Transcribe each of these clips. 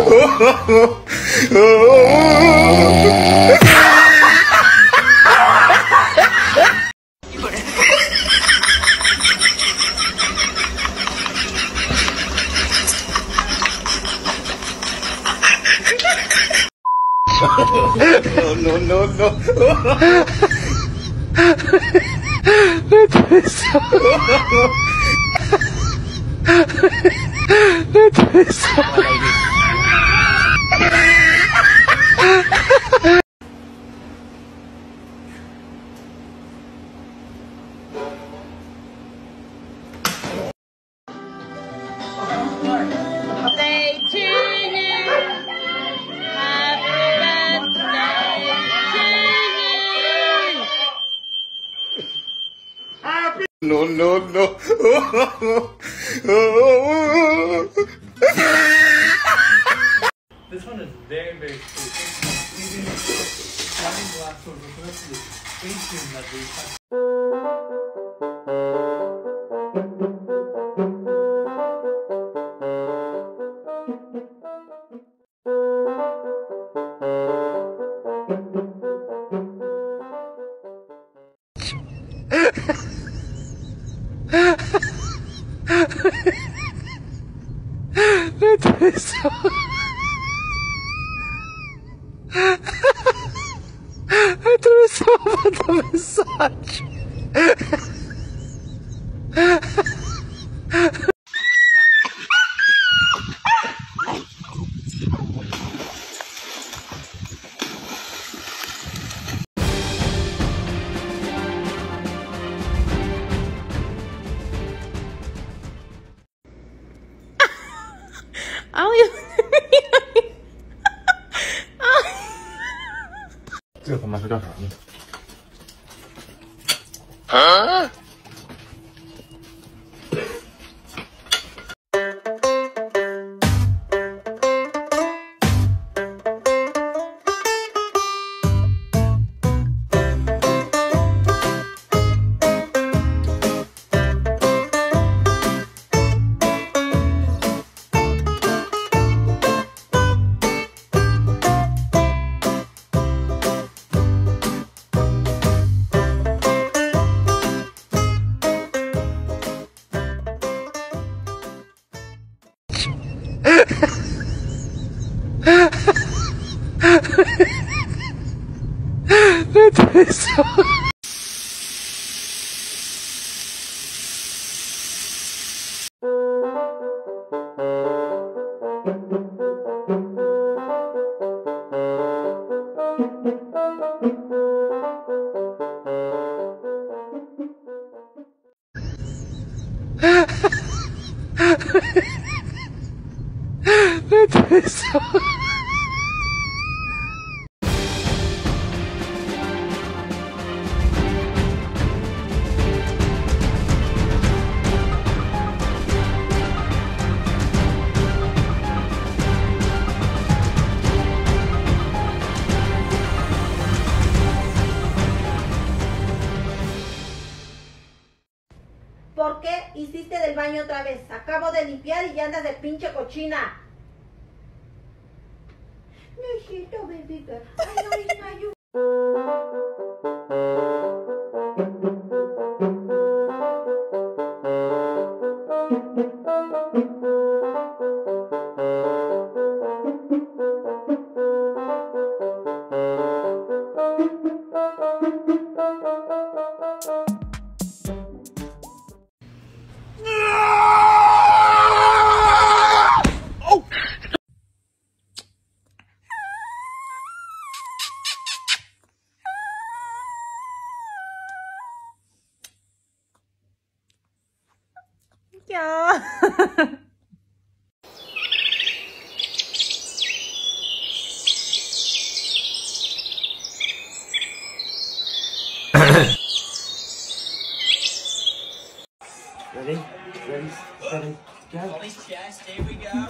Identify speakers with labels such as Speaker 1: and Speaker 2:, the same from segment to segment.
Speaker 1: No, no, no. No, no, no.
Speaker 2: This one is very, very sweet. Having glass over the rest of the ice cream that we have.
Speaker 1: Atravessava a mensagem.
Speaker 3: 这他妈是干啥呢？
Speaker 1: 啊！
Speaker 4: ¿Por qué hiciste del baño otra vez? Acabo de limpiar y ya andas de pinche cochina. No es cierto, bebita. Ay, no, es mayo.
Speaker 3: Ready? Ready? Steady, go.
Speaker 5: His chest, here we go.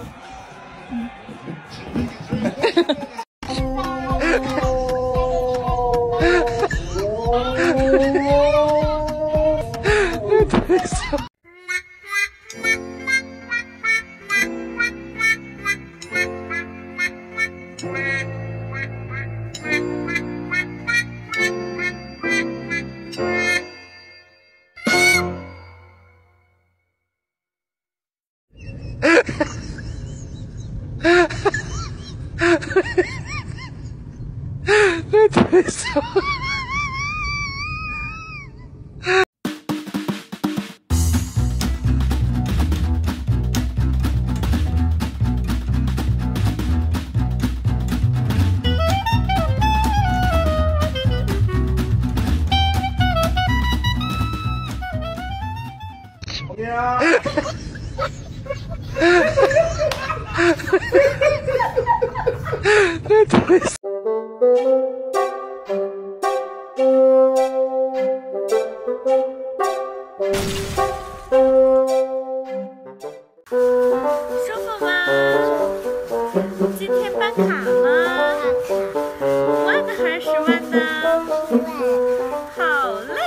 Speaker 5: 舒服吗？今天办卡吗？5万的还是10万的？好嘞。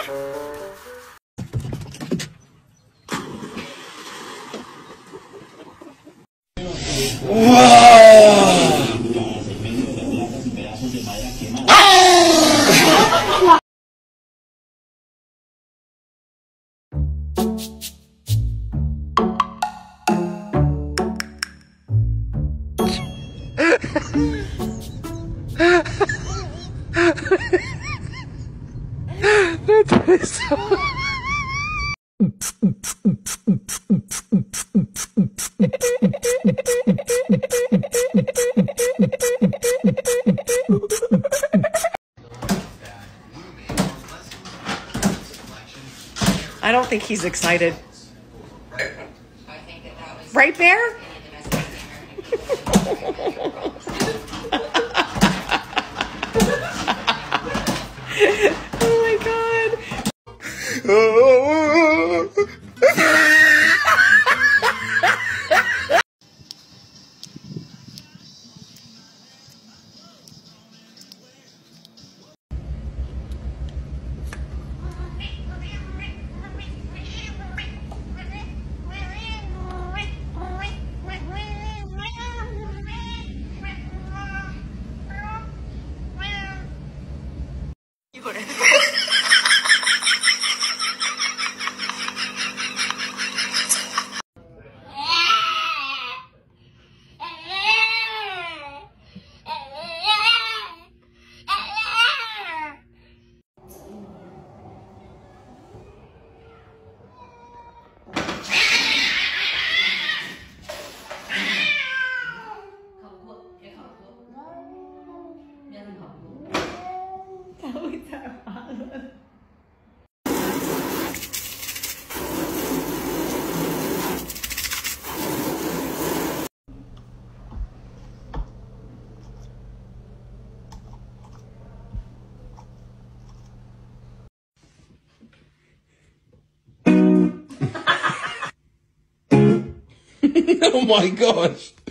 Speaker 6: I don't think he's excited. Right, Bear? Oh my God.
Speaker 1: Oh my gosh.